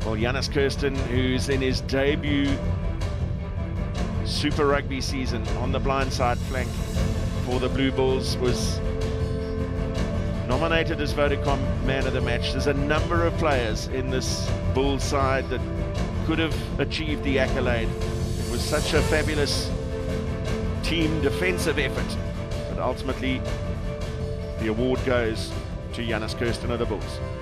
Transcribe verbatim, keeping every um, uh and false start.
Well, Kirsten, who's in his debut Super Rugby season on the blindside flank for the Blue Bulls, was nominated as Vodacom Man of the Match. There's a number of players in this Bulls side that could have achieved the accolade. It was such a fabulous team defensive effort, but ultimately the award goes to Kirsten of the Bulls.